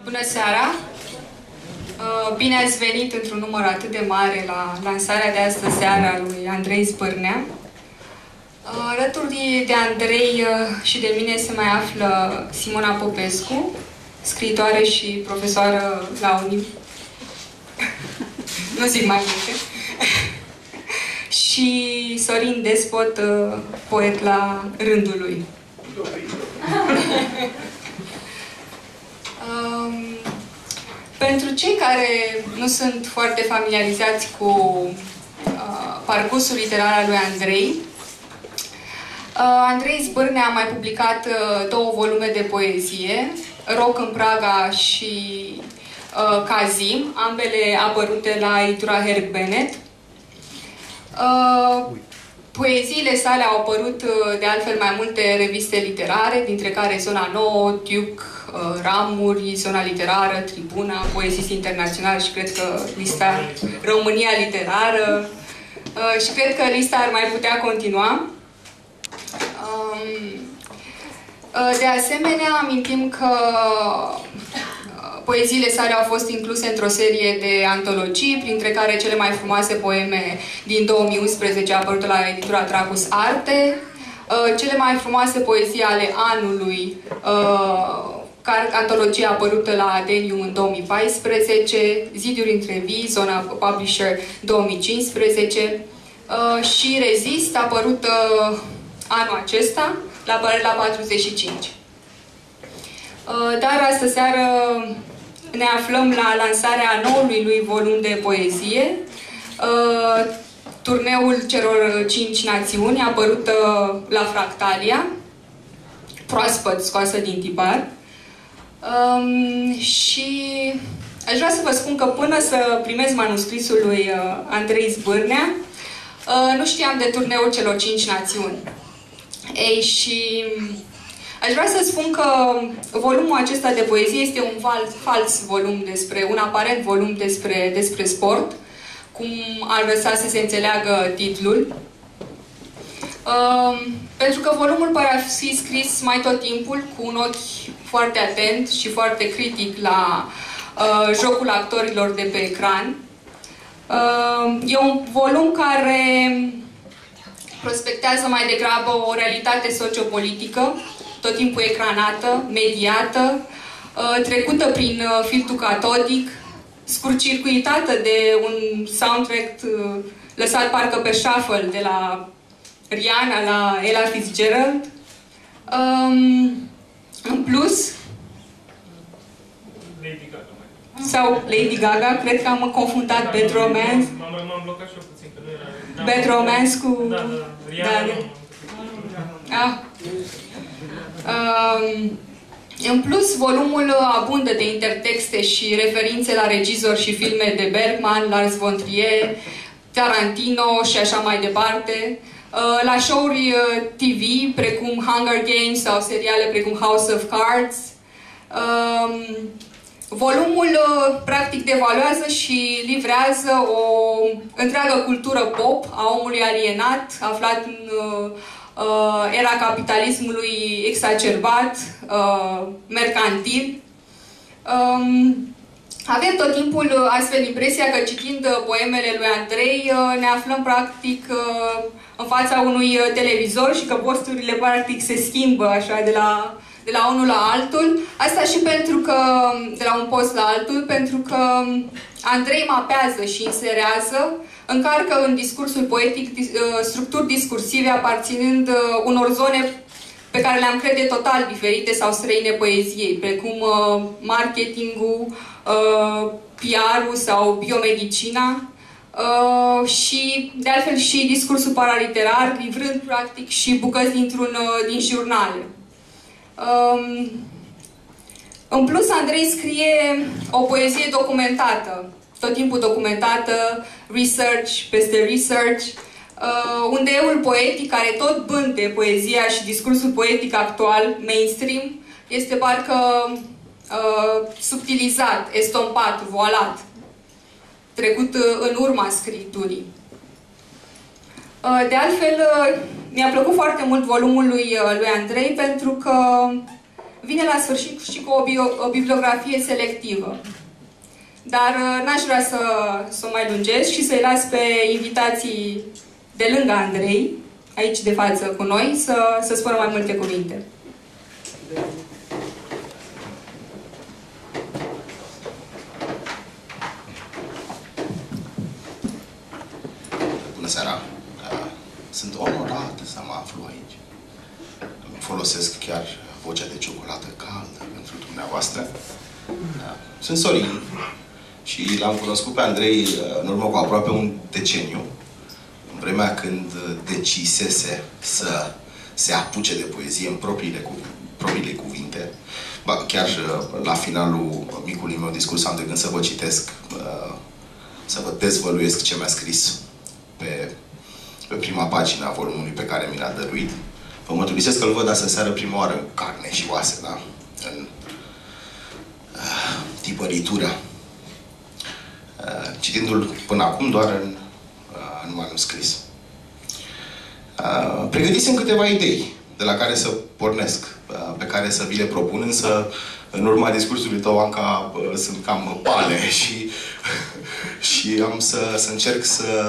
Bună seara! Bine ați venit într-un număr atât de mare la lansarea de astă seară a lui Andrei Zbârnea. Alături de Andrei și de mine se mai află Simona Popescu, scriitoare și profesoară la Uni. Nu zic mai multe. Și Sorin Despot, poet la rândul lui. Pentru cei care nu sunt foarte familiarizați cu parcursul literar al lui Andrei, Andrei Zbârnea a mai publicat 2 volume de poezie, Rock în Praga și Kazim, ambele apărute la editura Herc Bennett. Poeziile sale au apărut de altfel mai multe reviste literare, dintre care Zona Nouă, Duke, Ramuri, Zona Literară, Tribuna, Poezist Internațional și cred că lista România Literară și cred că lista ar mai putea continua. De asemenea, amintim că poeziile sale au fost incluse într-o serie de antologii, printre care cele mai frumoase poeme din 2011 apărute la editura Tracus Arte, cele mai frumoase poezii ale anului, antologia apărută la Adenium în 2014, Ziduri între vii, Zona Publisher 2015 și Rezist, apărut anul acesta, la Păreri la 45. Dar astă seară ne aflăm la lansarea noului lui volum de poezie, Turneul celor 5 națiuni, apărută la Fractalia, proaspăt scoasă din tipar. Și aș vrea să vă spun că până să primesc manuscrisul lui Andrei Zbârnea, nu știam de Turneul celor 5 națiuni. Ei, și aș vrea să spun că volumul acesta de poezie este un fals volum un aparent volum despre sport, cum ar lăsa să se înțeleagă titlul. Pentru că volumul pare a fi scris mai tot timpul cu un ochi foarte atent și foarte critic la jocul actorilor de pe ecran. E un volum care prospectează mai degrabă o realitate sociopolitică, tot timpul ecranată, mediată, trecută prin filtrul catodic, scurtcircuitată de un soundtrack lăsat parcă pe shuffle de la Rihanna la Ella Fitzgerald. În plus, Lady Gaga. Sau Lady Gaga, cred că am confundat Bad Romance. M-am blocat și eu puțin, că nu era... Bad Romance cu... Da, Rihanna. În plus, volumul abundă de intertexte și referințe la regizori și filme de Bergman, Lars von Trier, Tarantino și așa mai departe, la show-uri TV precum Hunger Games sau seriale precum House of Cards. Volumul practic devaluează și livrează o întreagă cultură pop a omului alienat, aflat în era capitalismului exacerbat, mercantil. Avem tot timpul astfel impresia că citind poemele lui Andrei ne aflăm practic în fața unui televizor și că posturile practic se schimbă așa de la unul la altul. Asta și pentru că, de la un post la altul, pentru că Andrei mapează și inserează, încarcă în discursul poetic structuri discursive aparținând unor zone pe care le-am crede total diferite sau străine poeziei, precum marketingul, PR-ul sau biomedicina și, de altfel, și discursul paraliterar, livrând, practic, și bucăți din jurnale. În plus, Andrei scrie o poezie documentată, tot timpul documentată, research peste research, unde eul poetic, care tot bânte poezia și discursul poetic actual, mainstream, este parcă subtilizat, estompat, voalat, trecut în urma scripturii. De altfel, mi-a plăcut foarte mult volumul lui Andrei pentru că vine la sfârșit și cu o bibliografie selectivă. Dar n-aș vrea să o mai lungesc și să-i las pe invitații de lângă Andrei, aici de față cu noi, să spună mai multe cuvinte. Bună seara! Sunt onorat să mă aflu aici. Îmi folosesc chiar vocea de ciocolată caldă pentru dumneavoastră. Sunt Sorin și l-am cunoscut pe Andrei în urmă cu aproape un deceniu, în vremea când decisese să se apuce de poezie în propriile cuvinte. Ba, chiar la finalul micului meu discurs am de gând să vă citesc, să vă dezvăluiesc ce mi-a scris pe prima pagină a volumului pe care mi l-a dăruit. Vă mărturisesc că îl văd astă seară prima oară în carne și oase, da? În tipăritură. Citindu-l până acum doar în manuscris. Pregătisem câteva idei de la care să pornesc, pe care să vi le propun, însă în urma discursului tău, Anca, sunt cam pale și am să încerc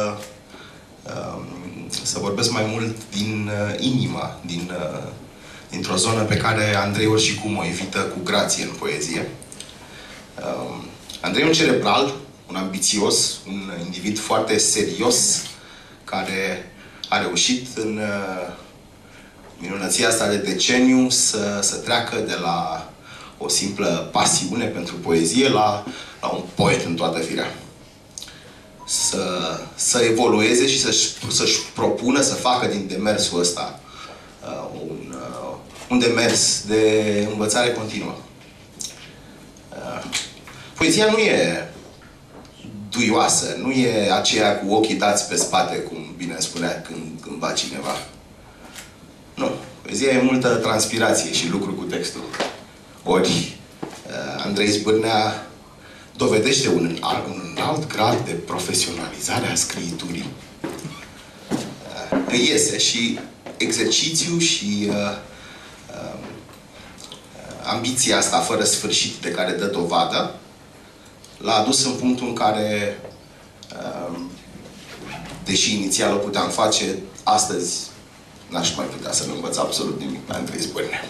să vorbesc mai mult din inima, dintr-o zonă pe care Andrei oricum o evită cu grație în poezie. Andrei e un cerebral, un ambițios, un individ foarte serios, care a reușit în minunăția asta de deceniu să treacă de la o simplă pasiune pentru poezie la un poet în toată firea. Să evolueze și să-și propună să facă din demersul ăsta un demers de învățare continuă. Poezia nu e duioasă, nu e aceea cu ochii dați pe spate, cum bine spunea cândva cineva. Nu. Poezia e multă transpirație și lucru cu textul. Ori Andrei Zbârnea dovedește un alt grad de profesionalizare a scriiturii. Îi iese și exercițiu și ambiția asta fără sfârșit de care dă dovadă l-a adus în punctul în care, deși inițial o puteam face, astăzi n-aș mai putea să-l învăț absolut nimic pe Andrei Zbârnea.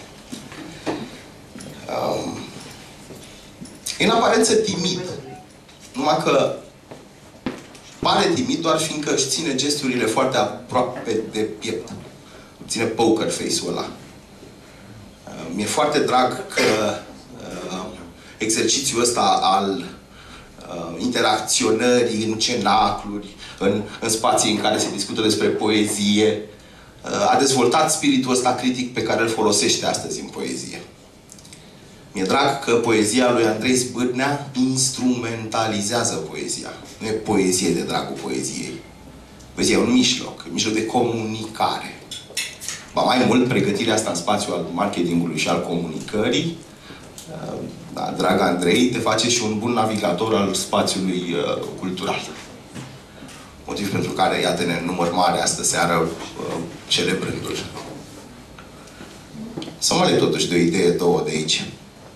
E în aparență timid. Numai că pare timid doar fiindcă își ține gesturile foarte aproape de piept. Ține poker face-ul ăla. Mi-e foarte drag că exercițiul ăsta al interacționării în cenacluri, în spații în care se discută despre poezie, a dezvoltat spiritul ăsta critic pe care îl folosește astăzi în poezie. Mi-e drag că poezia lui Andrei Zbârnea instrumentalizează poezia. Nu e poezie de dragul poeziei. Poezia e un mijloc de comunicare. Ba mai mult, pregătirea asta în spațiul al marketingului și al comunicării, da, drag Andrei, te face și un bun navigator al spațiului cultural. Motiv pentru care, iată-ne, în număr mare astă seară, celebrându-l. Să mă leg totuși de o idee, două de aici.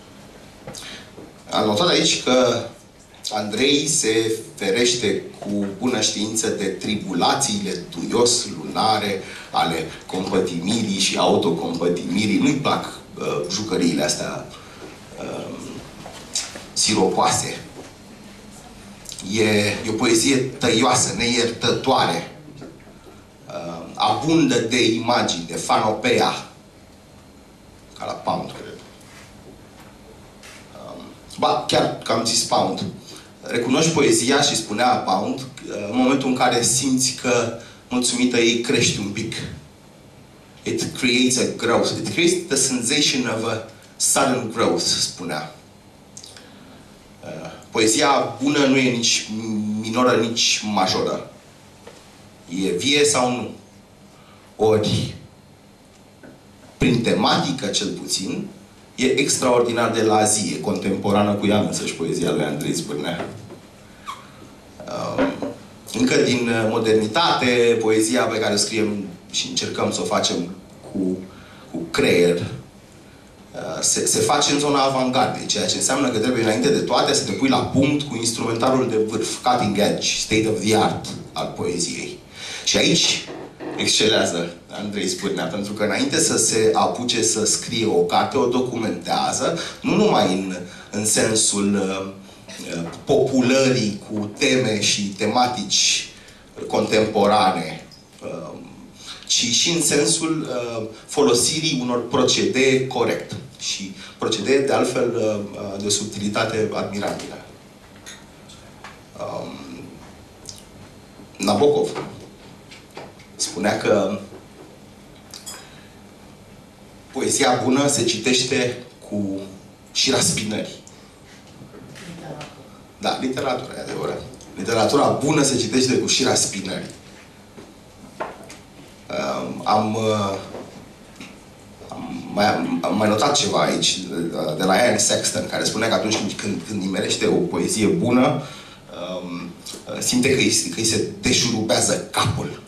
Am notat aici că Andrei se ferește cu bună știință de tribulațiile duios-lunare ale compătimirii și autocompătimirii. Nu-i plac jucăriile astea siropoase. E o poezie tăioasă, neiertătoare. Abundă de imagini, de fanopea. Ca la Pound, cred. Ba, chiar că am zis Pound. Recunoști poezia, și spunea Pound, în momentul în care simți că, mulțumită ei, crești un pic. It creates a growth. It creates the sensation of a sudden growth, spunea. Poezia bună nu e nici minoră, nici majoră. E vie sau nu. Ori, prin tematică cel puțin, e extraordinar de lazie, contemporană cu ea însăși poezia lui Andrei Zbârnea. Încă din modernitate, poezia pe care o scriem și încercăm să o facem cu creier, se face în zona avantgardei, ceea ce înseamnă că trebuie înainte de toate să te pui la punct cu instrumentarul de vârf, cutting edge, state of the art al poeziei. Și aici excelează Andrei Zbârnea, pentru că înainte să se apuce să scrie o carte, o documentează, nu numai în sensul populării cu teme și tematici contemporane, ci și în sensul folosirii unor procedee corect. Și procedee, de altfel, de o subtilitate admirabilă. Nabokov spunea că poezia bună se citește cu și raspinări. Da, literatura, e adevărat. Literatura bună se citește cu și raspinări. Am mai notat ceva aici de la Ian Sexton, care spunea că atunci când nimerește o poezie bună, simte că îi se deșurubează capul.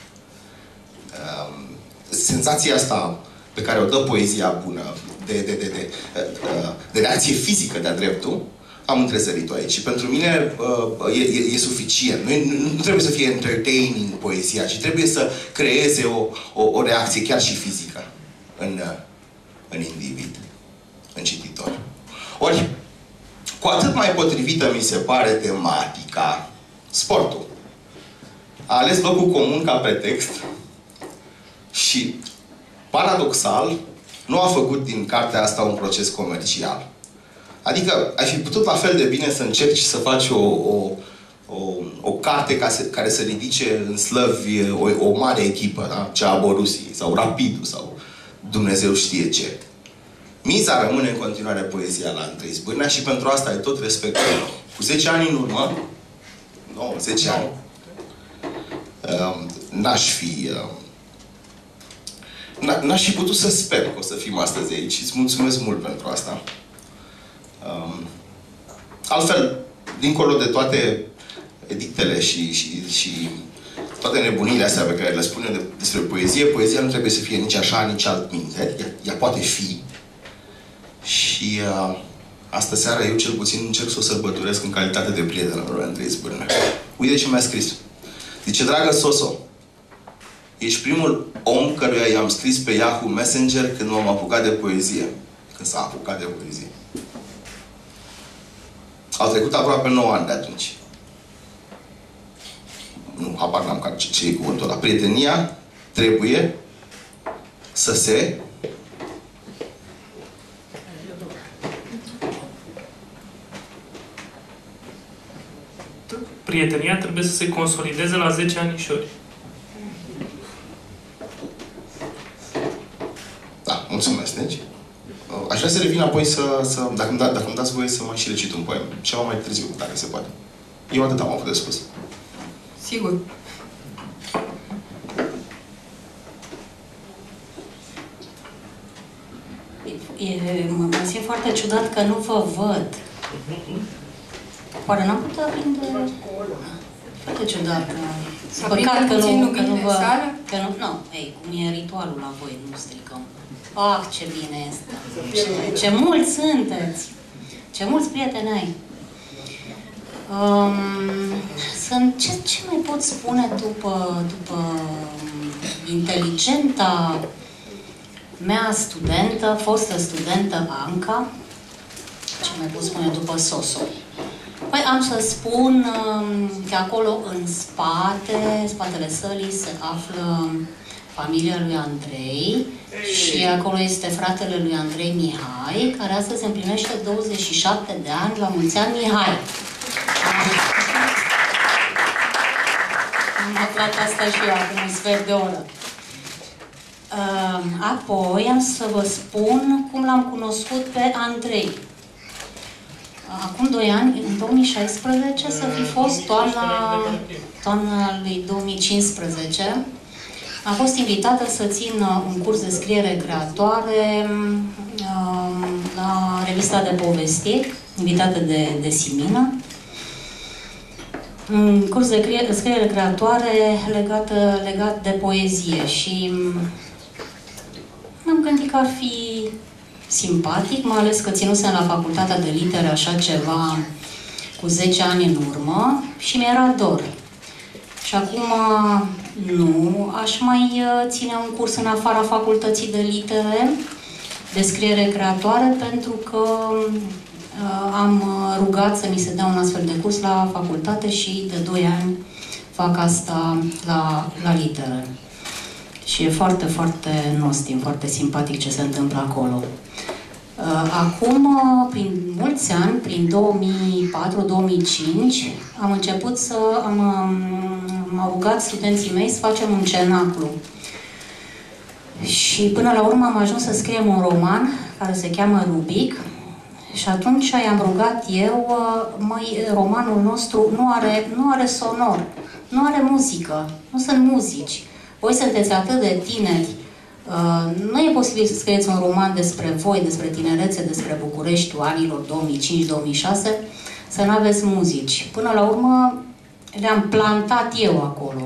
Senzația asta pe care o dă poezia bună, de reacție fizică de-a dreptul, am întrezărit-o aici. Și pentru mine e suficient. Nu trebuie să fie entertaining poezia, ci trebuie să creeze o reacție chiar și fizică în individ, în cititor. Ori, cu atât mai potrivită mi se pare tematica, sportul. A ales locul comun ca pretext și, paradoxal, nu a făcut din cartea asta un proces comercial. Adică ai fi putut la fel de bine să încerci să faci o carte care să ridice în slăvi o mare echipă, da? Cea a Borussiei, sau Rapidul, sau Dumnezeu știe ce. Miza rămâne în continuare poezia la Andrei Zbârnea și pentru asta ai tot respectul. Cu 10 ani în urmă, 10 ani, n-aș fi putut să sper că o să fim astăzi aici și îți mulțumesc mult pentru asta. Altfel, dincolo de toate edictele și toate nebunile astea pe care le spunem despre poezie, poezia nu trebuie să fie nici așa, nici altminte. Ea poate fi. Și astă seară eu cel puțin încerc să o sărbătoresc în calitate de prieten al lui Andrei Zbârnea. Uite ce mi-a scris. Zice: dragă Soso, ești primul om căruia i-am scris pe Yahoo Messenger când m-am apucat de poezie. Când s-a apucat de poezie. Au trecut aproape 9 ani de atunci. Nu, habar n-am ce e cuvântul ăla. Prietenia trebuie să se... Prietenia trebuie să se consolideze la 10 anișori. Da, mulțumesc. Deci, aș vrea să revin apoi dacă îmi dați voie să mai și recit un poem. Ceva mai târziu, dacă se poate. Eu atât am avut de spus. Sigur. Mă simt foarte ciudat că nu vă văd. Oare n-am putea prinde... Foarte ciudat. Păcat că nu vă... Nu, ei, cum e ritualul la voi, nu stricăm. Ah, ce bine este! Ce mulți sunteți! Ce mulți prieteni ai! Ce mai pot spune după inteligenta mea studentă, fostă studentă Anca? Ce mai pot spune după Soso? Păi am să spun că acolo în spatele sălii se află familia lui Andrei și acolo este fratele lui Andrei Mihai, care astăzi împlinește 27 de ani. La mulți ani, Mihai! Am aflat asta și eu acum un sfert de oră. Apoi am să vă spun cum l-am cunoscut pe Andrei. Acum 2 ani, în 2016, să fi fost toamna lui 2015, am fost invitată să țin un curs de scriere creatoare la revista de povestiri, invitată de Simina. Un curs de scriere creatoare legat de poezie și m-am gândit că ar fi simpatic, mai ales că ținusem la facultatea de litere așa ceva cu 10 ani în urmă și mi-era dor. Și acum nu aș mai ține un curs în afara facultății de litere, de scriere creatoare, pentru că am rugat să mi se dea un astfel de curs la facultate și de 2 ani fac asta la litere. Și e foarte, foarte nostim, foarte simpatic ce se întâmplă acolo. Acum, prin mulți ani, prin 2004-2005, am început să... m-au rugat studenții mei să facem un cenaclu. Și până la urmă am ajuns să scriem un roman care se cheamă Rubic. Și atunci i-am rugat eu, romanul nostru nu are sonor, nu are muzică, nu sunt muzici. Voi sunteți atât de tineri, nu e posibil să scrieți un roman despre voi, despre tinerețe, despre Bucureștiul anilor 2005-2006, să nu aveți muzici. Până la urmă le-am plantat eu acolo.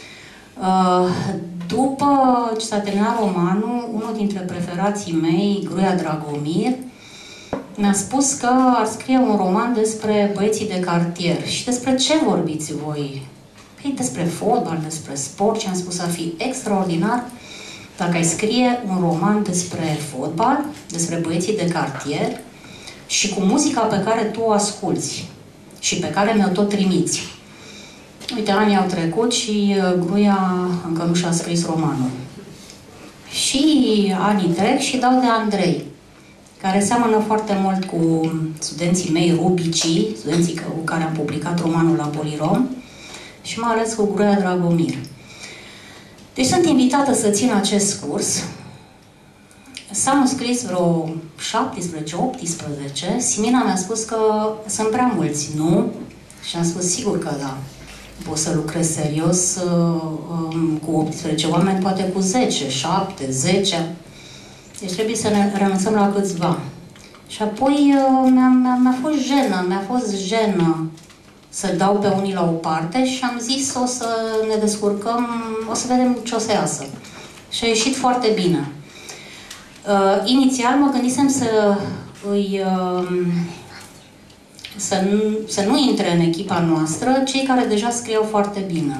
După ce s-a terminat romanul, unul dintre preferații mei, Gruia Dragomir, mi-a spus că ar scrie un roman despre băieții de cartier. Și despre ce vorbiți voi? Păi despre fotbal, despre sport. Și am spus, ar fi extraordinar dacă ai scrie un roman despre fotbal, despre băieții de cartier și cu muzica pe care tu o asculți și pe care mi-o tot trimiți. Uite, anii au trecut și Gruia încă nu și-a scris romanul. Și anii trec și dau de Andrei, care seamănă foarte mult cu studenții mei rubicii, studenții cu care am publicat romanul la Polirom, și mai ales cu Gruia Dragomir. Deci sunt invitată să țin acest curs. S-au înscris vreo 17-18. Simina mi-a spus că sunt prea mulți, nu? Și am spus, sigur că da. Pot să lucrez serios cu 18 oameni, poate cu 10, 7, 10. Deci trebuie să ne renunțăm la câțiva. Și apoi mi-a fost jenă să dau pe unii la o parte și am zis o să ne descurcăm, o să vedem ce o să iasă. Și a ieșit foarte bine. Inițial mă gândisem să nu intre în echipa noastră cei care deja scriau foarte bine.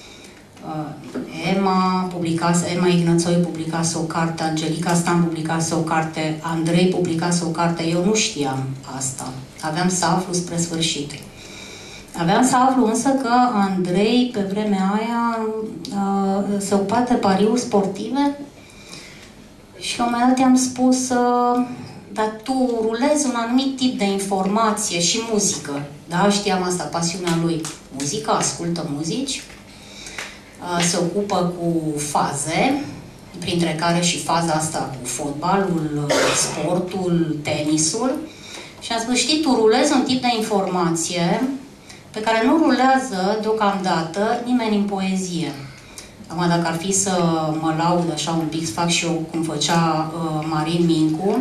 Emma Ignățoi publicase o carte, Angelica Stan publicase o carte, Andrei publicase o carte, eu nu știam asta. Aveam să aflu spre sfârșit. Aveam să aflu însă că Andrei, pe vremea aia, se ocupa de pariuri sportive și la un moment dat i-am spus, dar tu rulezi un anumit tip de informație și muzică. Da, știam asta, pasiunea lui. Muzica, ascultă muzici, se ocupă cu faze, printre care și faza asta cu fotbalul, sportul, tenisul. Și am spus, știi, tu rulezi un tip de informație pe care nu rulează deocamdată nimeni în poezie. Acum, dacă ar fi să mă laud așa un pic, să fac și eu cum făcea Marin Mincu,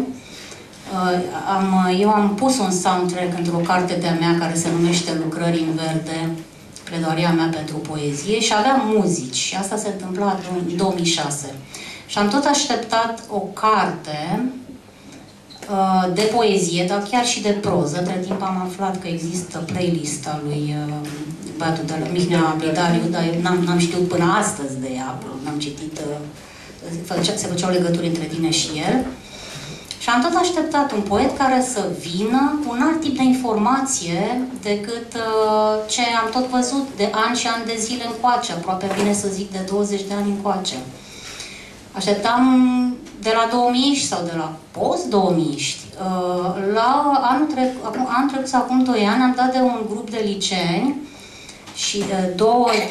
eu am pus un soundtrack într-o carte de-a mea care se numește Lucrări în verde, pledoaria mea pentru poezie, și aveam muzici. Și asta se întâmpla în 2006. Și am tot așteptat o carte de poezie, dar chiar și de proză. Între timp am aflat că există playlista lui băiatul de la Mihnea Bidariu, dar eu n-am știut până astăzi de ea, n-am citit, se făceau legături între tine și el. Și am tot așteptat un poet care să vină cu un alt tip de informație decât ce am tot văzut de ani și ani de zile încoace, aproape bine să zic de 20 de ani încoace. Așteptam de la 2000 sau de la post-2000. La anul trecut, acum 2 ani, am dat de un grup de liceeni și 2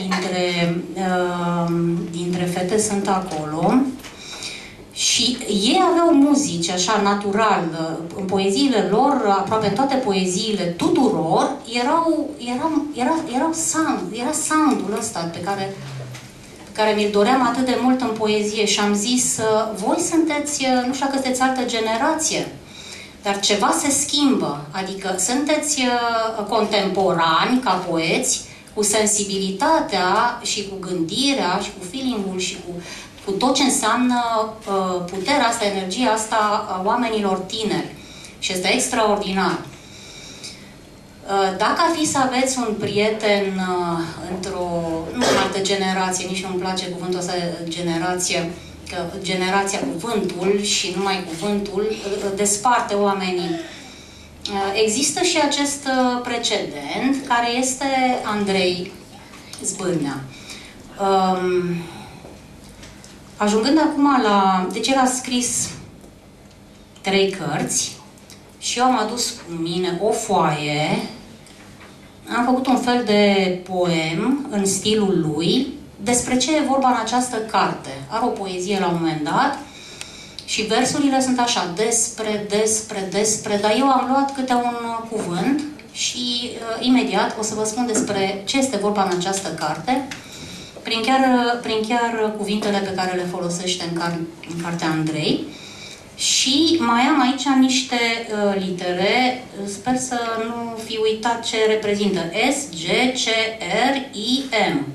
dintre fete sunt acolo. Și ei aveau muzici, așa, natural, în poeziile lor, aproape în toate poeziile tuturor, era soundul ăsta pe care mi-l doream atât de mult în poezie și am zis, voi sunteți, nu știu dacă sunteți altă generație, dar ceva se schimbă, adică sunteți contemporani ca poeți cu sensibilitatea și cu gândirea și cu feeling-ul și cu tot ce înseamnă puterea asta, energia asta a oamenilor tineri. Și este extraordinar. Dacă ar fi să aveți un prieten nu în altă generație, nici nu-mi place cuvântul ăsta generație, că generația cuvântul și numai cuvântul desparte oamenii. Există și acest precedent, care este Andrei Zbârnea. Ajungând acum la... Deci el a scris 3 cărți și eu am adus cu mine o foaie, am făcut un fel de poem în stilul lui despre ce e vorba în această carte. Are o poezie la un moment dat și versurile sunt așa, despre, dar eu am luat câte un cuvânt și imediat o să vă spun despre ce este vorba în această carte, prin chiar cuvintele pe care le folosește în cartea Andrei. Și mai am aici niște litere, sper să nu fi uitat ce reprezintă. S, G, C, R, I, M.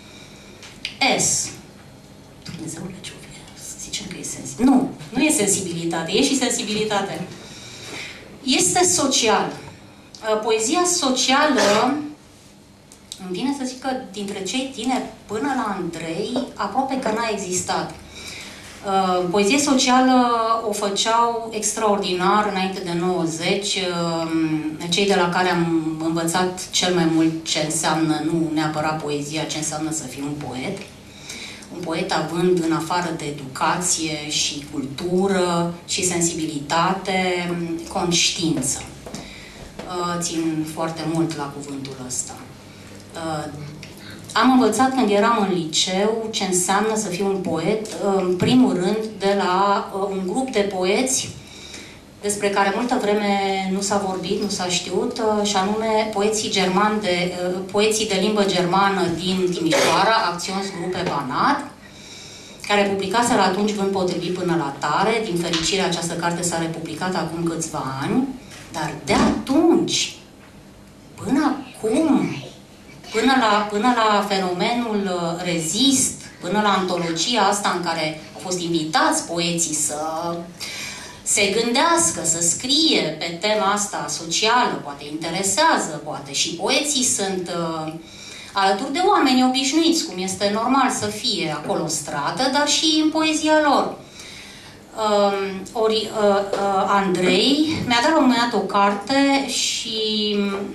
S. Dumnezeule, ce zicem că e sensibilitate. Nu e sensibilitate, e și sensibilitate. Este social. Poezia socială, îmi vine să zic că dintre cei tineri până la Andrei, aproape că n-a existat. Poezie socială o făceau extraordinar înainte de 90, cei de la care am învățat cel mai mult ce înseamnă, nu neapărat poezia, ce înseamnă să fii un poet. Un poet având în afară de educație și cultură și sensibilitate, conștiință. Țin foarte mult la cuvântul ăsta. Am învățat când eram în liceu ce înseamnă să fiu un poet, în primul rând de la un grup de poeți despre care multă vreme nu s-a vorbit, nu s-a știut, și anume poeții de limbă germană din Timișoara, Acționsgruppe Banat, care publicaseră atunci Vânt potrivit până la tare. Din fericire, această carte s-a republicat acum câțiva ani, dar de atunci, până acum, până la fenomenul Rezist, până la antologia asta în care au fost invitați poeții să se gândească, să scrie pe tema asta socială, poate interesează, poate și poeții sunt alături de oameni obișnuiți, cum este normal să fie acolo în stradă, dar și în poezia lor. Andrei mi-a dat la un moment dat o carte și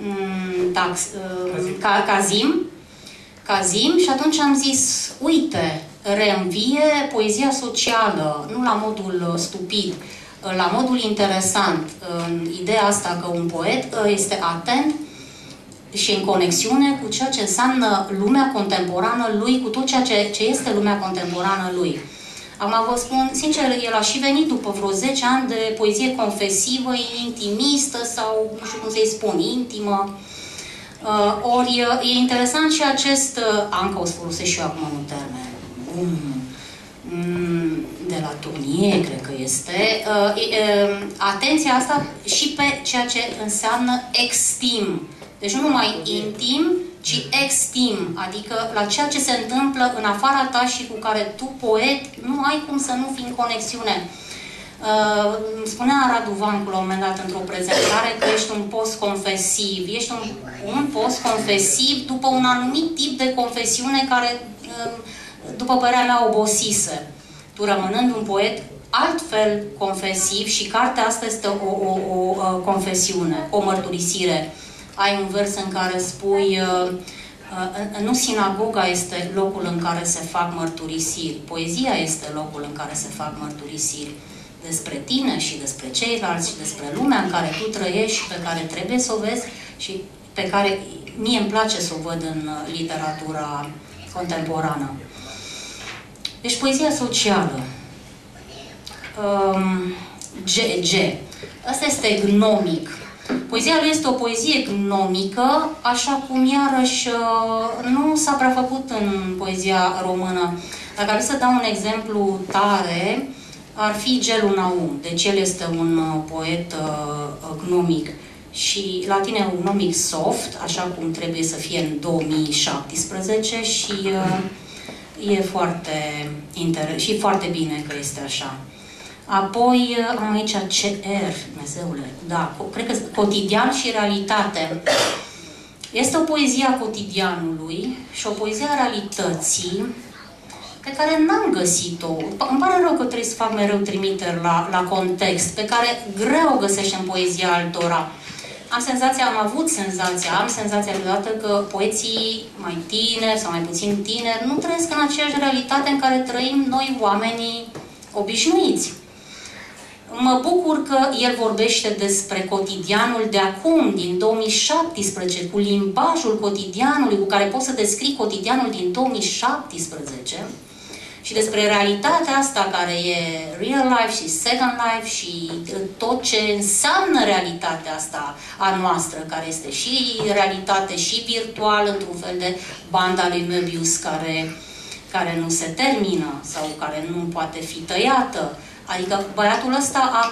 Cazim, și atunci am zis, uite, reînvie poezia socială, nu la modul stupid, la modul interesant. Ideea asta că un poet este atent și în conexiune cu ceea ce înseamnă lumea contemporană lui, cu tot ceea ce este lumea contemporană lui. Acum vă spun, sincer, el a și venit după vreo 10 ani de poezie confesivă, intimistă sau, nu știu cum să-i spun, intimă. Ori e interesant și acest, Anca o să folosesc și eu acum un termen, de la Turnie, cred că este, atenția asta și pe ceea ce înseamnă extim. Deci nu numai intim, ci extim, adică la ceea ce se întâmplă în afara ta și cu care tu, poet, nu ai cum să nu fii în conexiune. Spunea Radu Vancu la un moment dat într-o prezentare că ești un post-confesiv. Ești un post-confesiv după un anumit tip de confesiune care, după părerea mea, obosise. Tu rămânând un poet altfel confesiv, și cartea asta este o confesiune, o mărturisire. Ai un vers în care spui, nu sinagoga este locul în care se fac mărturisiri, poezia este locul în care se fac mărturisiri despre tine și despre ceilalți și despre lumea în care tu trăiești și pe care trebuie să o vezi și pe care mie îmi place să o văd în literatura contemporană. Deci poezia socială. G. Asta este gnomic. Poezia lui este o poezie gnomică, așa cum iarăși nu s-a prea făcut în poezia română. Dacă ar fi să dau un exemplu tare, ar fi Gelu Naum. Deci el este un poet gnomic. Și la tine un omic soft, așa cum trebuie să fie în 2017 și e foarte interesant și foarte bine că este așa. Apoi am aici CR, Dumnezeule, da, cred că cotidian și realitate. Este o poezie a cotidianului și o poezie a realității pe care n-am găsit-o. Îmi pare rău că trebuie să fac mereu trimiteri la context, pe care greu o găsești în poezia altora. Am senzația câteodată că poeții mai tineri sau mai puțin tineri nu trăiesc în aceeași realitate în care trăim noi, oamenii obișnuiți. Mă bucur că el vorbește despre cotidianul de acum, din 2017, cu limbajul cotidianului, cu care poți să descrii cotidianul din 2017 și despre realitatea asta care e real life și second life și tot ce înseamnă realitatea asta a noastră, care este și realitate și virtuală, într-un fel de banda lui Möbius care nu se termină sau care nu poate fi tăiată. Adică băiatul ăsta a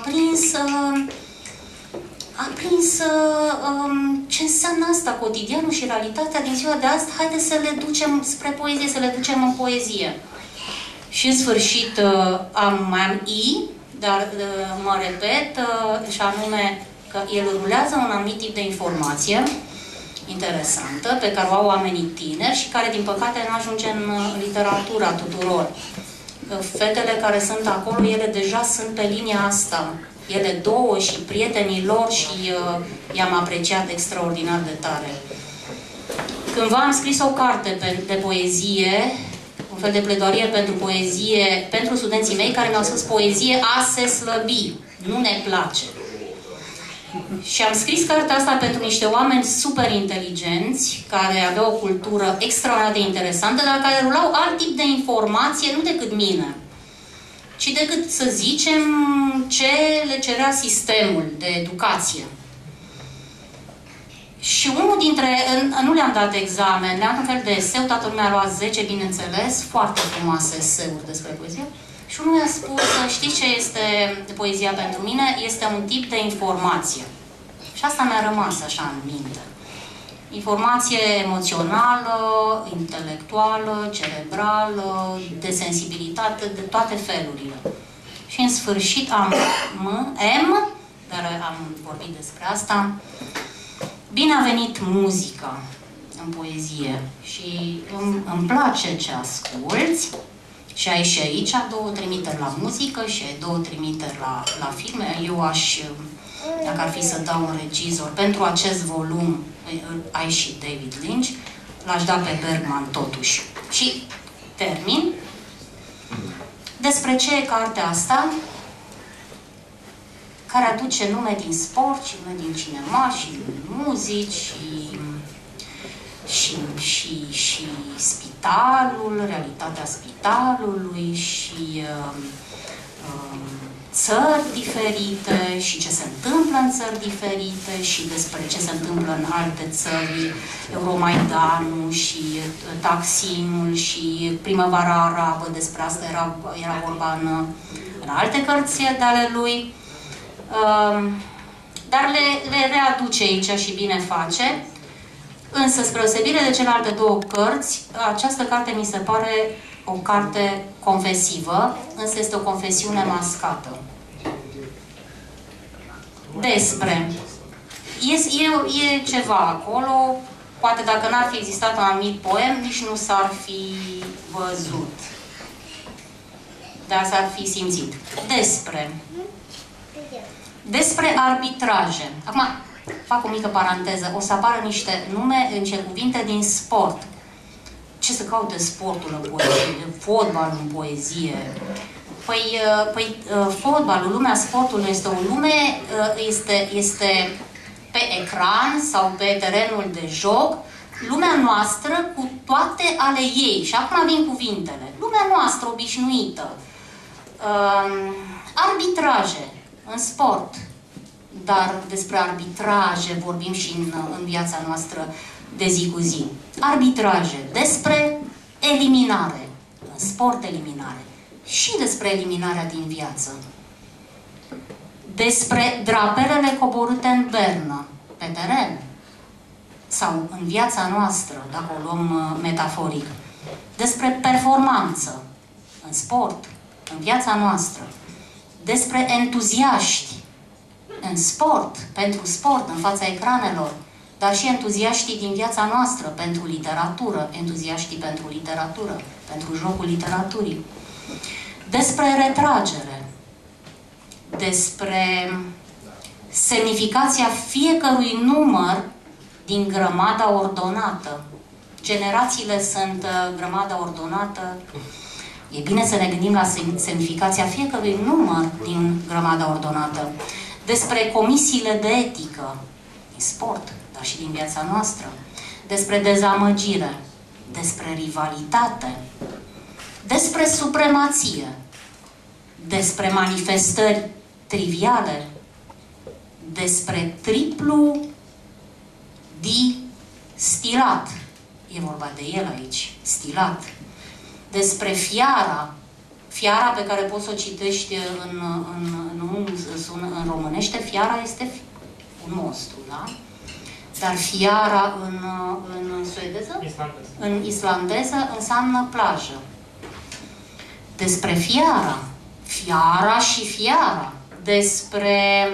prins ce înseamnă asta, cotidianul și realitatea din ziua de azi. Haideți să le ducem spre poezie, să le ducem în poezie. Și în sfârșit mai am I, dar mă repet, și anume că el rulează un anumit tip de informație interesantă, pe care o au oamenii tineri și care, din păcate, nu ajunge în literatura tuturor. Fetele care sunt acolo, ele deja sunt pe linia asta. Ele două și prietenii lor și i-am apreciat extraordinar de tare. Cândva am scris o carte de poezie, un fel de pledoarie pentru poezie, pentru studenții mei care mi-au spus poezie a se slăbi, nu ne place. Și am scris cartea asta pentru niște oameni super inteligenți, care aveau o cultură extraordinar de interesantă, dar care rulau alt tip de informație, nu decât mine, ci decât, să zicem, ce le cerea sistemul de educație. Și unul dintre... Nu le-am dat examen, le-am un fel de eseu, toată lumea a luat 10, bineînțeles, foarte frumoase eseuri despre poezie. Și unul mi-a spus, știți ce este poezia pentru mine? Este un tip de informație. Și asta mi-a rămas așa în minte. Informație emoțională, intelectuală, cerebrală, de sensibilitate, de toate felurile. Și în sfârșit am M, dar am vorbit despre asta. Bine a venit muzica în poezie și îmi place ce asculți. Și ai și aici două trimiteri la muzică și ai două trimiteri la filme. Eu aș, dacă ar fi să dau un regizor, pentru acest volum ai și David Lynch, l-aș da pe Bergman totuși. Și termin. Despre ce e cartea asta? Care aduce nume din sport și nume din cinema și muzici și spitalul, realitatea spitalului și țări diferite și ce se întâmplă în țări diferite și despre ce se întâmplă în alte țări, Euromaidanul și Taksimul și Primăvara Arabă, despre asta era vorba în alte cărți de ale lui. Dar le readuce aici și bine face. Însă, spre osebire de celelalte două cărți, această carte mi se pare o carte confesivă, însă este o confesiune mascată. Despre. E ceva acolo, poate dacă n-ar fi existat un anumit poem, nici nu s-ar fi văzut. Dar s-ar fi simțit. Despre arbitraje. Acum, fac o mică paranteză. O să apară niște nume în cuvinte din sport. Ce să caute sportul în poezie? Fotbalul în poezie? Păi fotbalul, lumea sportului este o lume, este pe ecran sau pe terenul de joc, lumea noastră cu toate ale ei. Și acum vin cuvintele. Lumea noastră obișnuită. Arbitraje în sport. Dar despre arbitraje vorbim și în viața noastră de zi cu zi. Arbitraje, despre eliminare, în sport eliminare, și despre eliminarea din viață. Despre draperele coborâte în bernă, pe teren sau în viața noastră, dacă o luăm metaforic, despre performanță în sport, în viața noastră, despre entuziaști în sport, pentru sport, în fața ecranelor, dar și entuziaștii din viața noastră pentru literatură, entuziaștii pentru literatură, pentru jocul literaturii, despre retragere, despre semnificația fiecărui număr din grămada ordonată. Generațiile sunt grămada ordonată. E bine să ne gândim la semnificația fiecărui număr din grămada ordonată. Despre comisiile de etică din sport, dar și din viața noastră. Despre dezamăgire, despre rivalitate, despre supremație, despre manifestări triviale, despre triplu stilat. E vorba de el aici, stilat. Despre fiara pe care poți să o citești în românește, fiara este un monstru, da? Dar fiara în suedeză? În islandeză înseamnă plajă. Despre fiara și fiara. Despre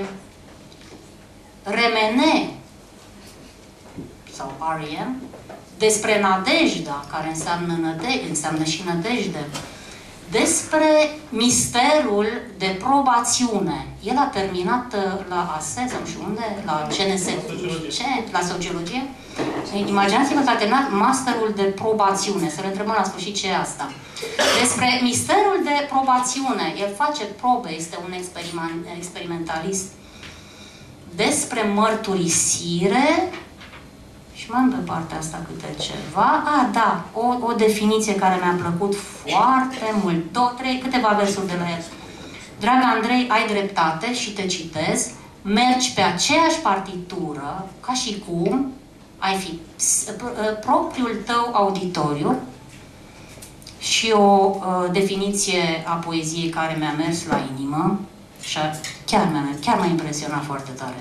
remene sau R.E.M. Despre nădejda, care înseamnă și nădejde. Despre misterul de probațiune. El a terminat la ASE, sau nu știu unde, la CNS, la sociologie. Imaginați-vă că a terminat masterul de probațiune. Să le întrebăm la sfârșit ce e asta. Despre misterul de probațiune. El face probe, este un experimentalist. Despre mărturisire. Și mai am pe partea asta câte ceva. Da, o definiție care mi-a plăcut foarte mult. Câteva versuri de la el. Dragă Andrei, ai dreptate și te citez. Mergi pe aceeași partitură ca și cum ai fi propriul tău auditoriu. Și o definiție a poeziei care mi-a mers la inimă și chiar m-a impresionat foarte tare.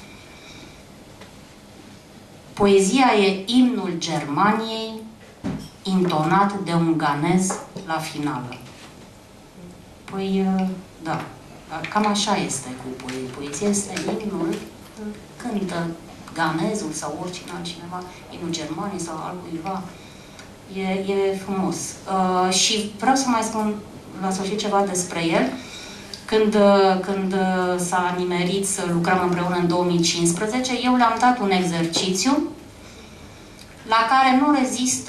Poezia e imnul Germaniei, intonat de un ganez la finală. Păi, da, cam așa este cu poezia. Poezia este imnul, cântă ganezul sau oricine altcineva, imnul Germaniei sau altcuiva. E frumos. Și vreau să mai spun la sfârșit ceva despre el. Când s-a nimerit să lucrăm împreună în 2015, eu le-am dat un exercițiu la care nu rezistă,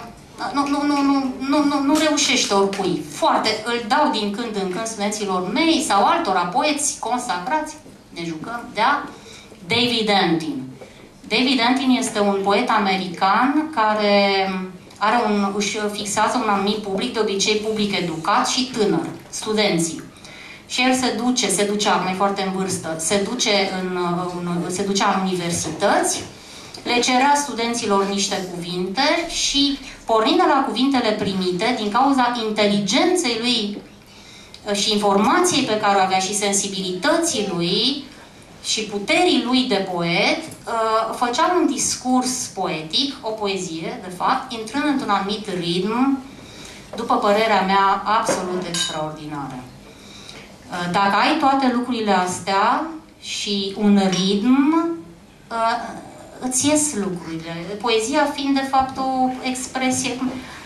nu reușește oricui. Îl dau din când în când studenților mei sau altora poeți consacrați, ne jucăm, da? David Antin. David Antin este un poet american care își fixează un anumit public, de obicei public educat și tânăr, studenții. Și el se ducea, acum e foarte în vârstă, se ducea în universități, le cerea studenților niște cuvinte și, pornind de la cuvintele primite, din cauza inteligenței lui și informației pe care o avea și sensibilității lui și puterii lui de poet, făcea un discurs poetic, o poezie, de fapt, intrând într-un anumit ritm, după părerea mea, absolut extraordinară. Dacă ai toate lucrurile astea și un ritm, îți ies lucrurile. Poezia fiind, de fapt, o expresie,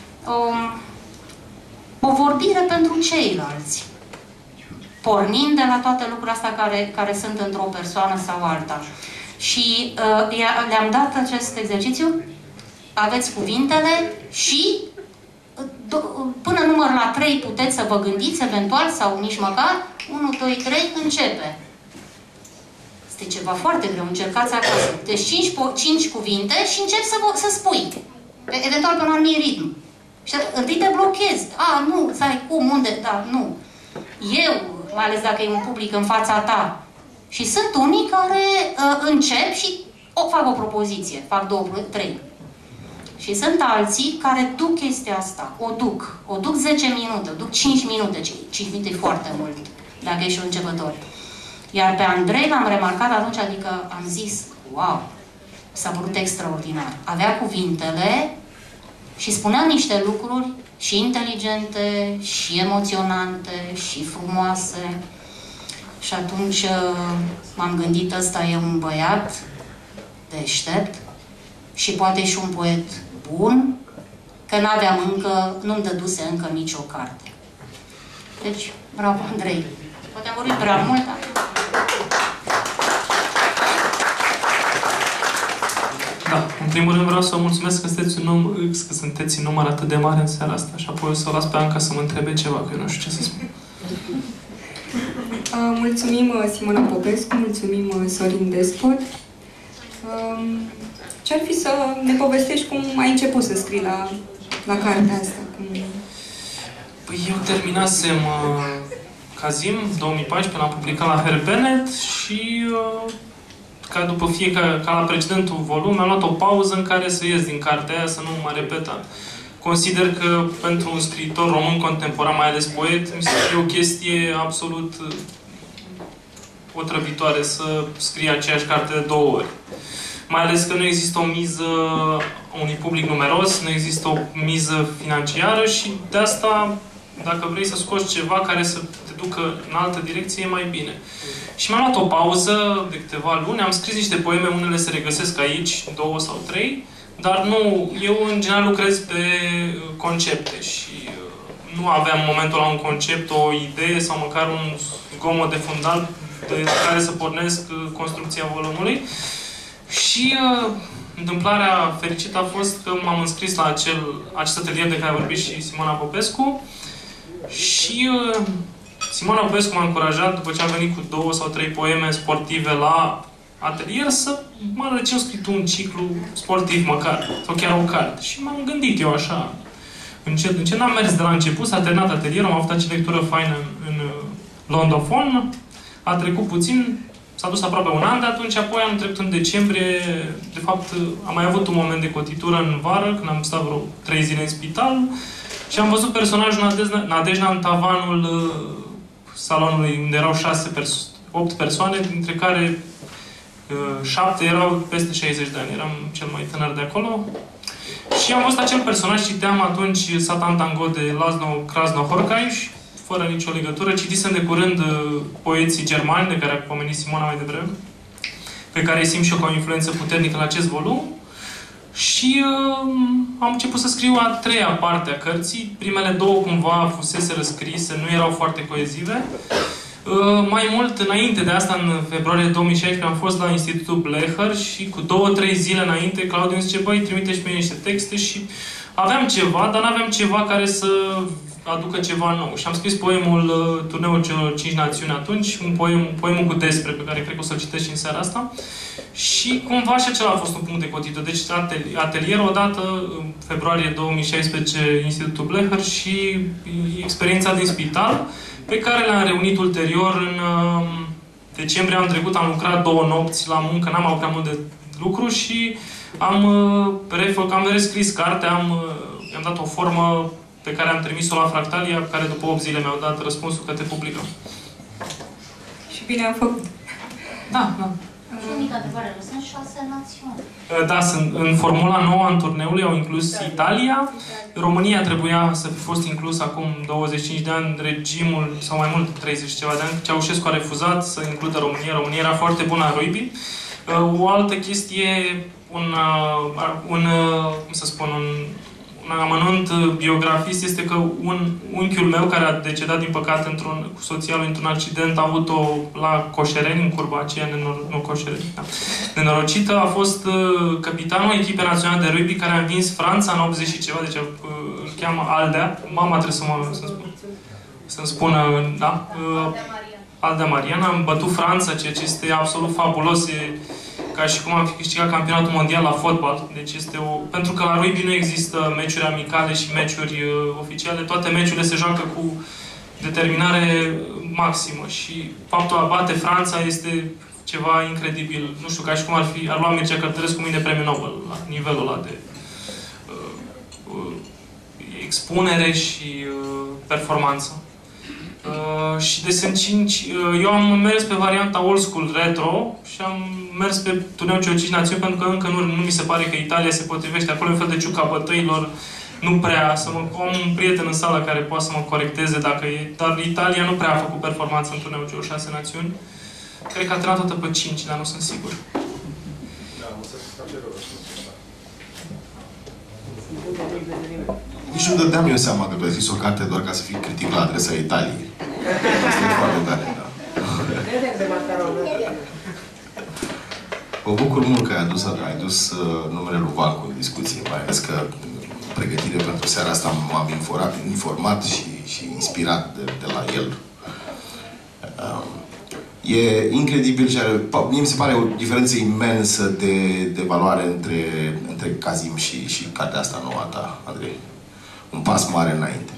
o vorbire pentru ceilalți. Pornind de la toate lucrurile astea care sunt într-o persoană sau alta. Și le-am dat acest exercițiu, aveți cuvintele și până număr la 3 puteți să vă gândiți, eventual, sau nici măcar, 1, 2, 3, începe. Este ceva foarte greu, încercați acasă. Deci 5 cuvinte și începi să spui. Eventual pe un anumit ritm. Și întâi te blochezi. Nu, stai, cum, unde, da, nu. Eu, mai ales dacă e un public în fața ta. Și sunt unii care încep și fac o propoziție, fac 2, 3. Și sunt alții care duc chestia asta, o duc 10 minute, o duc 5 minute, 5 minute e foarte mult, dacă ești un începător. Iar pe Andrei l-am remarcat atunci, adică am zis, wow, s-a părut extraordinar. Avea cuvintele și spunea niște lucruri și inteligente, și emoționante, și frumoase. Și atunci m-am gândit, ăsta e un băiat deștept și poate și un poet bun, că n-aveam încă, nu-mi dăduse încă nicio carte. Deci, bravo, Andrei. Poate am vorbit prea mult, dar... Da, în primul rând vreau să vă mulțumesc că sunteți în număr atât de mare în seara asta și apoi o să o las pe Anca să mă întrebe ceva, că eu nu știu ce să spun. Mulțumim, Simona Popescu, mulțumim, Sorin Despot. Ce-ar fi să ne povestești cum ai început să scrii la cartea asta? Păi eu terminasem Kazim, 2014, l-am publicat la Harry Bennett și ca după fiecare, ca la precedentul volum, am luat o pauză în care să ies din cartea aia, să nu mă repeta. Consider că pentru un scriitor român contemporan, mai ales poet, mi se pare o chestie absolut otrăvitoare să scrie aceeași carte de 2 ori. Mai ales că nu există o miză a unui public numeros, nu există o miză financiară și de asta, dacă vrei să scoți ceva care să te ducă în altă direcție, e mai bine. Și mi-am luat o pauză de câteva luni, am scris niște poeme, unele se regăsesc aici, 2 sau 3, dar nu, eu în general lucrez pe concepte și nu aveam în momentul ăla un concept, o idee sau măcar un zgomot de fundal de care să pornesc construcția volumului. Și întâmplarea fericită a fost că m-am înscris la acest atelier de care a vorbit și Simona Popescu și Simona Popescu m-a încurajat, după ce am venit cu 2 sau 3 poeme sportive la atelier, să mă arăt ce am scris un ciclu sportiv măcar, sau chiar o carte. Și m-am gândit eu așa, încet, încet, n-am mers de la început, s-a terminat atelierul, am avut acea lectură faină în Londofon, a trecut puțin, s-a dus aproape un an de atunci, apoi am trecut în decembrie, de fapt am mai avut un moment de cotitură în vară, când am stat vreo 3 zile în spital și am văzut personajul Nadejda în tavanul salonului unde erau 8 persoane, dintre care 7 erau peste 60 de ani, eram cel mai tânăr de acolo. Și am văzut acel personaj, citeam atunci Satan Tango de Laszlo Krasno-Horkai, fără nicio legătură. Citisem de curând poeții germani, de care a pomenit Simona mai devreme, pe care îi simt și eu ca o influență puternică la acest volum. Și am început să scriu a 3-a parte a cărții. Primele 2 cumva fusese răscrise, nu erau foarte coezive. Mai mult, înainte de asta, în februarie 2016, am fost la Institutul Blecher și cu 2-3 zile înainte, Claudiu îmi zice, băi, trimite și pe mine niște texte și aveam ceva, dar n-aveam ceva care să aducă ceva nou. Și am scris poemul Turneul celor 5 națiuni atunci, poemul cu despre, pe care cred că o să-l citesc și în seara asta. Și cumva și acela a fost un punct de cotitură. Deci atelierul odată, în februarie 2016, Institutul Blecher și experiența din spital, pe care le-am reunit ulterior în decembrie anul trecut. Am lucrat 2 nopți la muncă, n-am avut prea mult de lucru și am rescris cartea, i-am dat o formă pe care am trimis-o la Fractalia, care după 8 zile mi-au dat răspunsul că te publicăm. Și bine am făcut. Da, da. Și o mică adevărare, nu sunt 6 națiuni. Da, sunt în formula nouă în turneului au inclus Italia. România trebuia să fi fost inclus acum 25 de ani, regimul, sau mai mult 30 ceva de ani. Ceaușescu a refuzat să includă România. România era foarte bună la rugby. O altă chestie, un amănunt biografist este că un unchiul meu, care a decedat, din păcate, cu soția lui într-un accident, a avut-o la Coșereni, în curba aceea nenorocită, a fost capitanul echipei naționale de rugby care a învins Franța în 80 și ceva, deci îl cheamă Aldea. Mama trebuie să-mi spună, da? Aldea Mariana. Am bătut Franța, ceea ce este absolut fabulos. E ca și cum am fi câștigat campionatul mondial la fotbal. Deci este pentru că la rugby nu există meciuri amicale și meciuri oficiale. Toate meciurile se joacă cu determinare maximă. Și faptul a bate Franța este ceva incredibil. Nu știu, ca și cum ar lua Mircea Cărtărescu mâine premiul Nobel la nivelul ăla de expunere și performanță. Și de sunt 5... eu am mers pe varianta old school retro și am mers pe turneul celor 5 națiuni pentru că încă nu mi se pare că Italia se potrivește. Acolo e un fel de ciuca bătăilor. Nu prea. Am un prieten în sală care poate să mă corecteze dacă e... Dar Italia nu prea a făcut performanță în turneul celor 6 națiuni. Cred că a terminat toată pe 5, dar nu sunt sigur. Nici nu dădeam eu seama că tu ai scris o carte doar ca să fii critic la adresa Italiei. Asta e foarte tare, da. Mă bucur mult că ai adus numele lui Vancu în discuție, mai ales că pregătire pentru seara asta m-am informat și inspirat de la el. E incredibil și mie mi se pare o diferență imensă de valoare între Kazim și cartea asta nouă a ta, Andrei. Un pas mare înainte.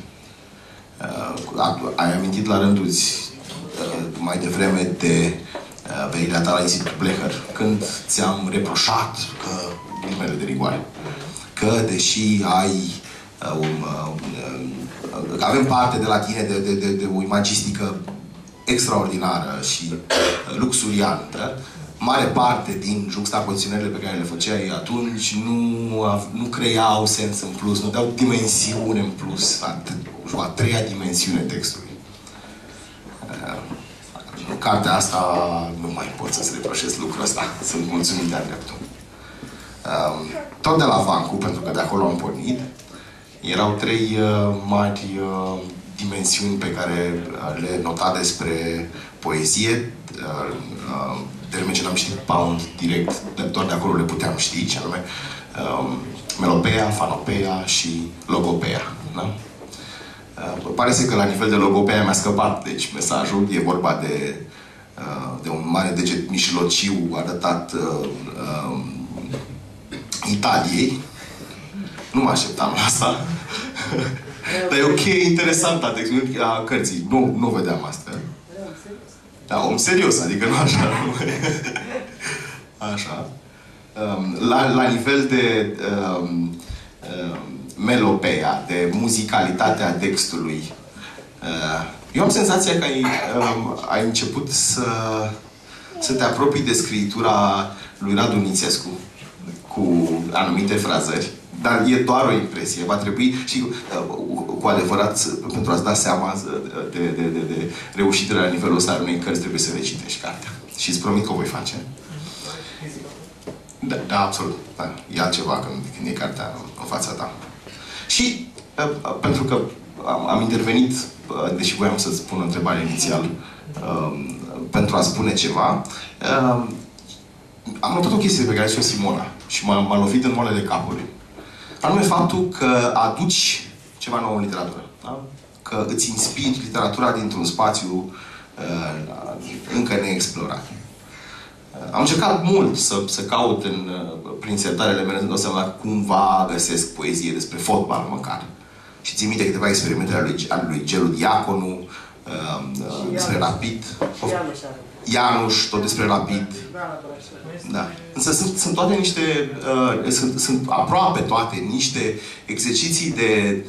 Ai amintit la rândul mai devreme de venirea ta la Institutul Blecher, când ți-am reproșat că, ghilimele de rigoare, că deși ai că avem parte de la tine de o imagistică extraordinară și luxuriantă, mare parte din juxtapoziționările pe care le făceai atunci nu creau sens în plus, nu dau dimensiune în plus, a treia dimensiune textului. În cartea asta nu mai pot să-ți reproșesc lucrul ăsta. Sunt mulțumit de-a dreptul. Tot de la Vancu, pentru că de acolo am pornit, erau 3 mari dimensiuni pe care le nota despre poezie. De le menționam și Pound direct, doar de acolo le puteam ști, ce anume melopeia, fanopeia și logopeia. Da? Pare să că la nivel de logopeia mi-a scăpat, deci mesajul e vorba de un mare deget mijlociu arătat Italiei. Nu mă așteptam la asta. Dar e ok, interesant a textului, a cărții. Nu vedeam asta. Da, om serios, adică nu așa. Așa. La nivel de melopeia, de muzicalitatea textului, eu am senzația că ai început să te apropii de scriptura lui Radu Nițescu cu anumite frazări. Dar e doar o impresie. Va trebui și cu adevărat, pentru a-ți da seama de reușitele la nivelul ăsta al unei cărți, trebuie să le citești cartea. Și îți promit că o voi face. Da, absolut. Da. E altceva când e cartea în fața ta. Și pentru că am intervenit, deși voiam să-ți pun o întrebare inițial, pentru a spune ceva, am notat o chestie pe care a zis-o Simona și m-a lovit în moalele capului. Anume faptul că aduci ceva nou în literatură. Da? Că îți inspiri literatura dintr-un spațiu încă neexplorat. Am încercat mult să caut prin sertarele mele, să dau seama cumva găsesc poezie despre fotbal măcar. Și țin minte câteva experimente ale lui Gelu Diaconu, despre Rapid. Ianuș, tot despre Rapid. Da. Însă sunt toate niște, sunt aproape toate niște exerciții de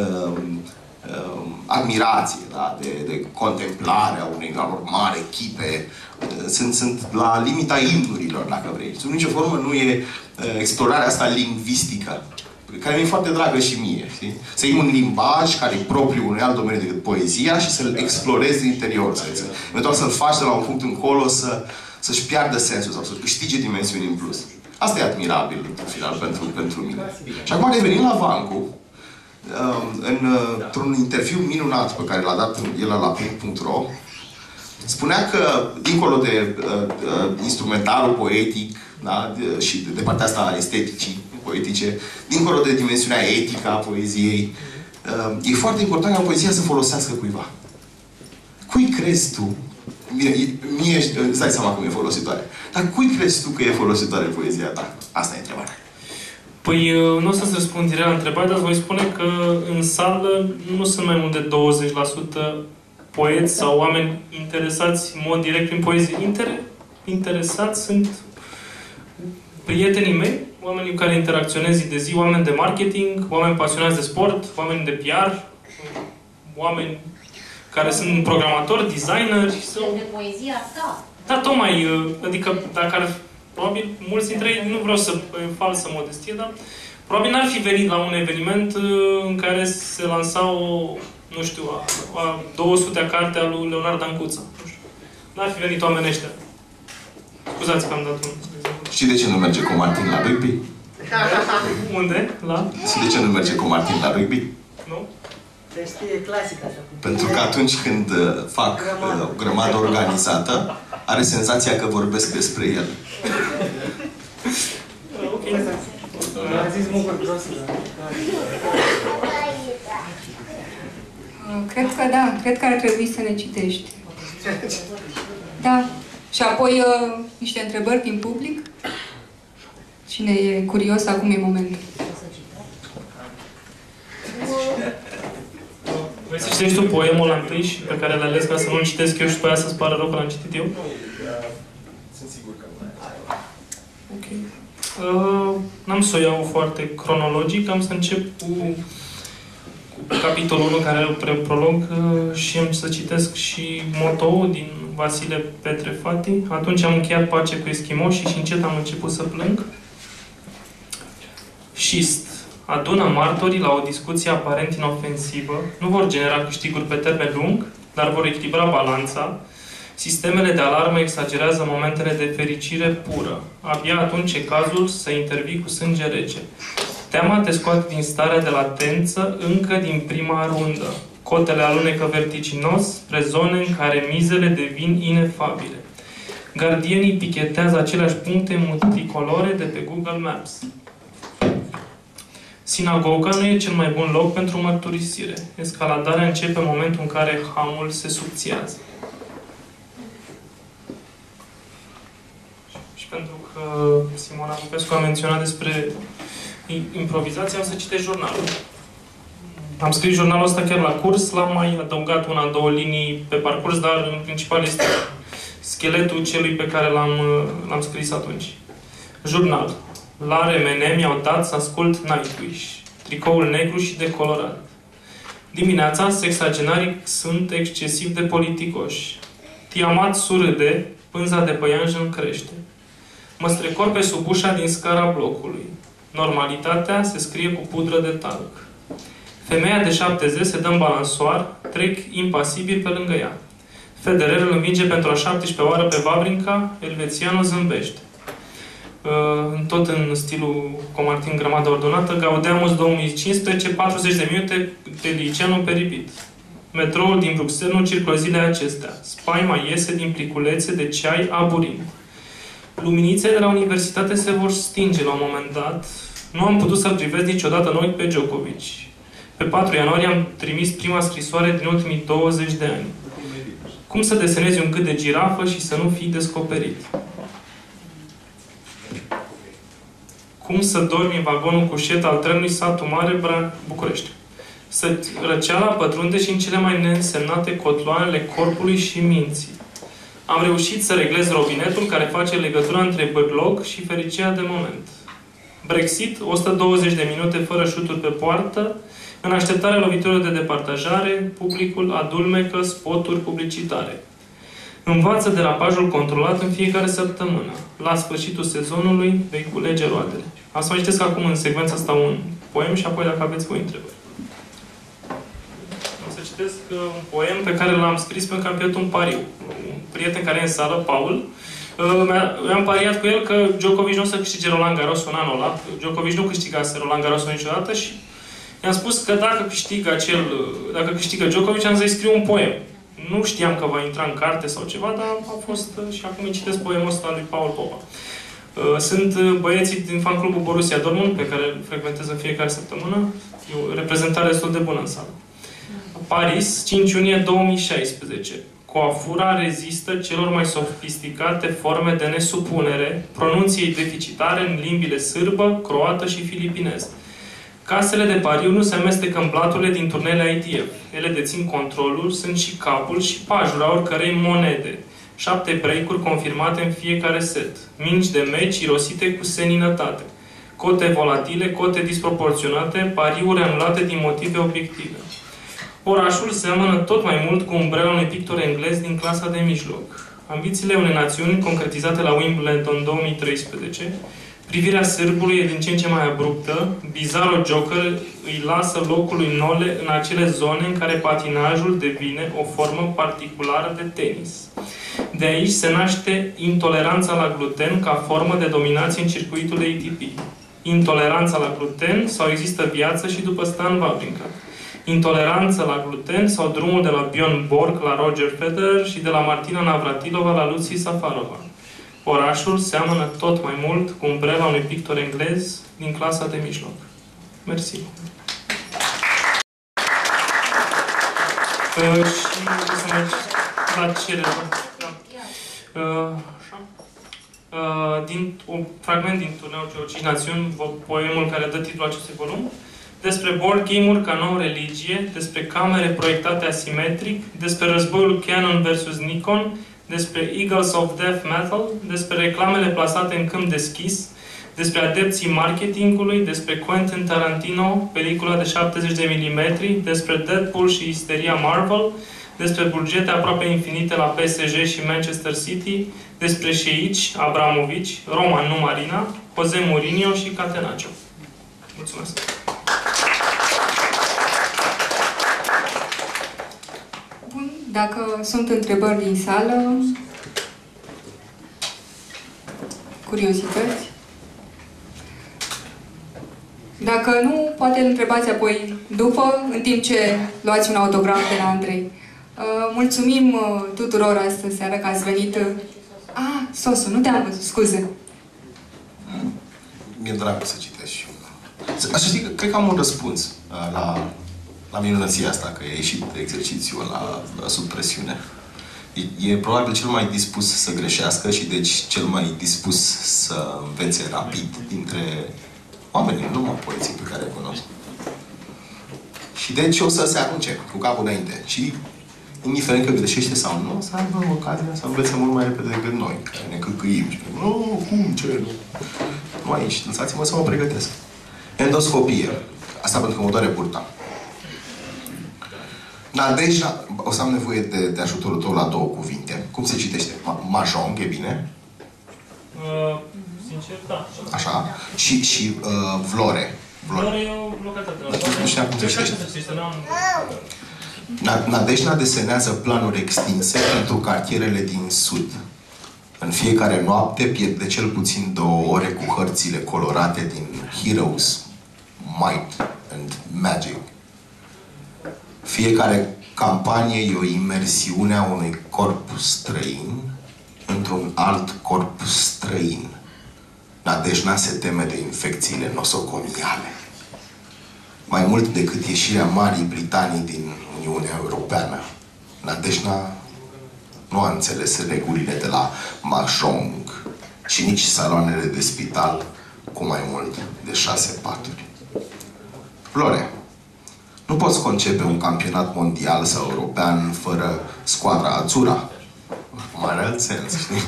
admirație, da? de contemplare a unei mari echipe. Sunt la limita imnurilor, dacă vrei. Sub nicio formă nu e explorarea asta lingvistică, care mi-e foarte dragă și mie. Știi? Să iei un limbaj care e propriu unui alt domeniu decât poezia și să-l explorezi din interior. Eventual să-l faci de la un punct încolo să-și piardă sensul sau să-și câștige dimensiuni în plus. Asta e admirabil, în final, pentru mine. Și acum revenind la Vancu, într-un interviu minunat pe care l-a dat el la Pink.ro, spunea că, dincolo de instrumentarul poetic, da, și de partea asta esteticii, poetice, dincolo de dimensiunea etică a poeziei, e foarte important ca poezia să folosească cuiva. Cui crezi tu? Mie îți dai seama cum e folositoare. Dar cui crezi tu că e folositoare poezia ta? Asta e întrebarea. Păi, nu o să-ți răspund direct la întrebare, dar îți voi spune că în sală nu sunt mai mult de 20% poeți sau oameni interesați în mod direct prin poezie. Interesați sunt prietenii mei, oamenii cu care interacționez zi de zi, oameni de marketing, oameni pasionați de sport, oameni de PR, oameni care sunt programatori, designeri. De poezia ta. Da, tocmai, adică dacă ar, probabil mulți dintre ei, nu vreau să falsă modestie, dar probabil n-ar fi venit la un eveniment în care se lansa o, nu știu, a 200-a carte a lui Leonard Dancuța. N-ar fi venit oamenii ăștia. Scuzați că am dat un exemplu. Și de ce nu merge cu Martin la rugby? Unde? La? Și de ce nu merge cu Martin la rugby? Nu? Știe clasica asta. Pentru că atunci când fac o grămadă organizată, are senzația că vorbesc despre el. Ok. A zis mult grosul. Cred că da, cred că ar trebui să ne citești. Da. Și apoi niște întrebări din public. Cine e curios, acum e momentul. Vrei să citești tu poemul la întâi și pe care l-ai ales ca să nu-l citesc eu și pe aia să-ți pară rău că l-am citit eu? Sunt sigur că nu. Ok. N-am să o iau foarte cronologic, am să încep cu capitolul 1 care are un prolog și am să citesc și motoul din Vasile Petre Fati. Atunci am încheiat pace cu eschimoșii și încet am început să plâng. Șist. Adună martorii la o discuție aparent inofensivă, nu vor genera câștiguri pe termen lung, dar vor echilibra balanța. Sistemele de alarmă exagerează momentele de fericire pură. Abia atunci e cazul să intervii cu sânge rece. Teama te scoate din starea de latență încă din prima rundă. Cotele alunecă vertiginos spre zone în care mizele devin inefabile. Gardienii pichetează aceleași puncte multicolore de pe Google Maps. Sinagoga nu e cel mai bun loc pentru mărturisire. Escaladarea începe în momentul în care hamul se subțiază. Și pentru că Simona Popescu a menționat despre improvizație, am să citesc jurnalul. Am scris jurnalul ăsta chiar la curs, l-am mai adăugat una, două linii pe parcurs, dar în principal este scheletul celui pe care l-am scris atunci. Jurnal. La RMN mi-au dat să ascult Nightwish, tricoul negru și decolorat. Dimineața, sexagenarii sunt excesiv de politicoși. Tiamat surâde, pânza de păianjen crește. Mă strecor pe sub ușa din scara blocului. Normalitatea se scrie cu pudră de talc. Femeia de 70 se dă în balansoar, trec impasibil pe lângă ea. Federer îl învinge pentru a 17-a oară pe Wawrinka, elvețianul zâmbește. Tot în stilul Comartin Grămadă Ordonată, Gaudeamus 2015, 40 de minute de liceanul peribit. Metroul din Bruxelles nu circulă zilele acestea. Spaima iese din pliculețe de ceai aburin. Luminițele de la universitate se vor stinge la un moment dat. Nu am putut să-l privesc niciodată în ochi pe Djokovic. Pe 4 ianuarie am trimis prima scrisoare din ultimii 20 de ani. Cum să desenezi un gât de girafă și să nu fii descoperit? Cum să dormi în vagonul cușet al trenului Satu Mare, București? Răceala pătrunde și în cele mai neînsemnate cotloanele corpului și minții. Am reușit să reglez robinetul care face legătura între bârlog și fericirea de moment. Brexit, 120 de minute fără șuturi pe poartă, în așteptarea loviturilor de departajare, publicul adulmecă spoturi publicitare. Învață derapajul controlat în fiecare săptămână. La sfârșitul sezonului vei culege roadele. Am să vă citesc acum în secvența asta un poem și apoi dacă aveți voi întrebări. O să citesc un poem pe care l-am scris pe campionatul în pariu. Un prieten care e în sală, Paul, mi-am pariat cu el că Djokovic nu o să câștige Roland Garros în anul ăla. Djokovic nu câștigase Roland Garros niciodată și i-am spus că dacă câștigă Djokovic, am să-i scriu un poem. Nu știam că va intra în carte sau ceva, dar a fost și acum îi citesc poemul ăsta lui Paul Popa. Sunt băieții din fan-clubul Borussia Dortmund, pe care îl frecventez în fiecare săptămână. E o reprezentare destul de bună în sală. Paris, 5 iunie 2016. Coafura rezistă celor mai sofisticate forme de nesupunere, pronunției deficitare în limbile sârbă, croată și filipineză. Casele de pariu nu se amestecă în blaturile din turnele ITF. Ele dețin controlul, sunt și capul și pajura oricărei monede. 7 break-uri confirmate în fiecare set. Mingi de meci irosite cu seninătate. Cote volatile, cote disproporționate, pariuri anulate din motive obiective. Orașul seamănă tot mai mult cu umbrela unui pictor englez din clasa de mijloc. Ambițiile unei națiuni concretizate la Wimbledon 2013, privirea sârbului e din ce în ce mai abruptă, Bizarro Joker îi lasă locul lui Nole în acele zone în care patinajul devine o formă particulară de tenis. De aici se naște intoleranța la gluten ca formă de dominație în circuitul ATP. Intoleranța la gluten sau există viață și după Stan Wawrinka. Intoleranță la gluten sau drumul de la Bjorn Borg la Roger Federer și de la Martina Navratilova la Lucie Safarova. Orașul seamănă tot mai mult cu umbrela unui pictor englez din clasa de mijloc. Mersi. Și să mergi la cerere. Un fragment din turneul celor 5 națiuni, poemul care dă titlul acestui volum, despre board game-uri ca nouă religie, despre camere proiectate asimetric, despre războiul Canon versus Nikon, despre Eagles of Death Metal, despre reclamele plasate în câmp deschis, despre adepții marketingului, despre Quentin Tarantino, pelicula de 70 de milimetri, despre Deadpool și isteria Marvel, despre bugete aproape infinite la PSG și Manchester City, despre șeici, Abramovici, Roman, nu Marina, Jose Mourinho și Catenaccio. Mulțumesc! Bun, dacă sunt întrebări din sală, curiozități. Dacă nu, poate îl întrebați apoi după, în timp ce luați un autograf de la Andrei. Mulțumim tuturor astă seară că ați venit. Sosu, nu te-am văzut, scuze. Mi-e drag să citesc și eu. Așa știi că cred că am un răspuns la minunăția asta, că e ieșit exercițiul la sub presiune. E probabil cel mai dispus să greșească și deci cel mai dispus să învețe rapid dintre oamenii, numai poeții pe care îi cunosc. Și deci o să se arunce cu capul înainte. Și indiferent că greșește sau nu, să aibă ocazia să învețe mult mai repede decât noi, care ne căcăim și nu, cum, ce, nu. Nu aici, lăsați-mă să mă pregătesc. Endoscopie. Asta pentru că mă doare burta. Nadejda, o să am nevoie de ajutorul tău la două cuvinte. Cum se citește? Mahjong, e bine? Sincer, da. Așa. Și Vlore. Vlore e o localitate. Nu știam cum se citește. Nadejda desenează planuri extinse pentru cartierele din sud. În fiecare noapte pierde cel puțin 2 ore cu hărțile colorate din Heroes, Might and Magic. Fiecare campanie e o imersiune a unui corp străin într-un alt corp străin. Nadejda se teme de infecțiile nosocomiale. Mai mult decât ieșirea Marii Britanii din Uniunea Europeană, Nadejda nu a înțeles regulile de la Mahjong și nici saloanele de spital cu mai mult de 6 paturi. Flore, nu poți concepe un campionat mondial sau european fără squadra azzurra. Mare alt sens, știi?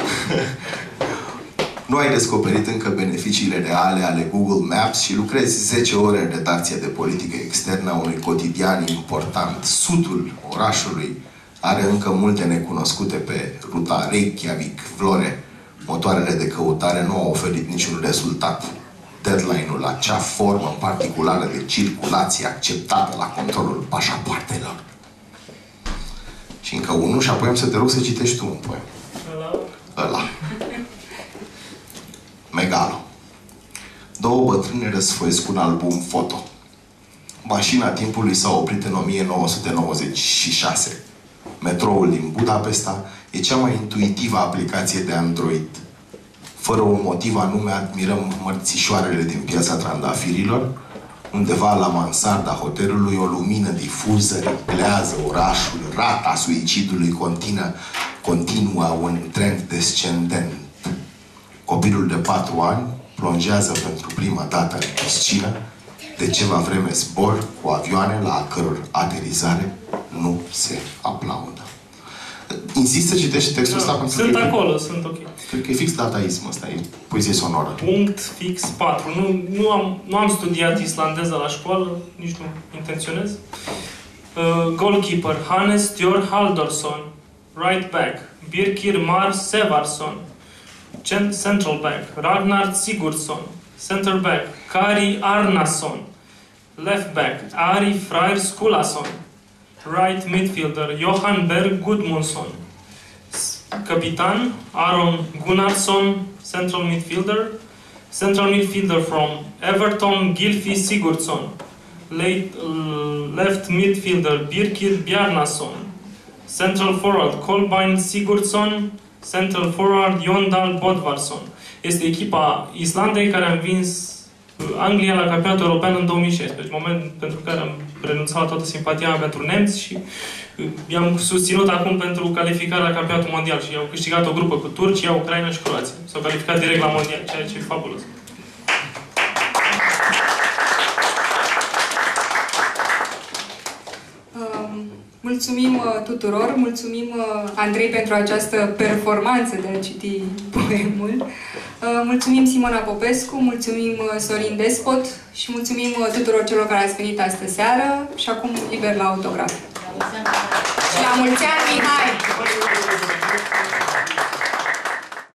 Nu ai descoperit încă beneficiile reale ale Google Maps și lucrezi 10 ore în redacția de politică externă a unui cotidian important. Sudul orașului are încă multe necunoscute pe ruta Reykjavik-Vlore. Motoarele de căutare nu au oferit niciun rezultat. Deadline-ul, acea formă particulară de circulație acceptată la controlul pașapoartelor. Și încă unul și apoi am să te rog să citești tu un poem. Ăla. Megalo. 2 bătrâne răsfoiesc un album foto. Mașina timpului s-a oprit în 1996. Metroul din Budapesta e cea mai intuitivă aplicație de Android. Fără un motiv anume admirăm mărțișoarele din Piața Trandafirilor. Undeva la mansarda hotelului o lumină difuză reglează orașul. Rata suicidului continuă un trend descendent. Copilul de 4 ani plonjează pentru prima dată în piscină. De ceva vreme zbor cu avioane la a căror aterizare nu se aplaudă. Insist să citești textul ăsta pentru Sunt acolo, sunt ok. Cred că e fix dadaism ăsta, e poezie sonoră. Punct fix 4. Nu am studiat islandeză la școală, nici nu intenționez. Goalkeeper Hannes Stjør Haldorsson. Right back Birkir Mar Sevarsson. Central back Ragnar Sigurdsson. Center back Kari Arnason. Left back Ari Freyr Skulason. Right midfielder Johan Berg Gudmundsson. Capitan Aron Gunnarsson, central midfielder. Central midfielder from Everton Gylfi Sigurdsson. Left midfielder Birkir Bjarnason. Central forward Kolbeinn Sigurdsson. Central forward Jondal Bodvarsson. Este echipa Islandei care a învins Anglia la campionatul european în 2016, moment pentru care am renunțat la toată simpatia mea pentru nemți și i-am susținut acum pentru calificarea la campionatul mondial și au câștigat o grupă cu Turcia, Ucraina și Croația. S-au calificat direct la mondial, ceea ce e fabulos. Mulțumim tuturor, mulțumim Andrei pentru această performanță de a citi poemul. Mulțumim Simona Popescu, mulțumim Sorin Despot și mulțumim tuturor celor care ați venit astă seară și acum liber la autograf. Și la mulți ani, Mihai!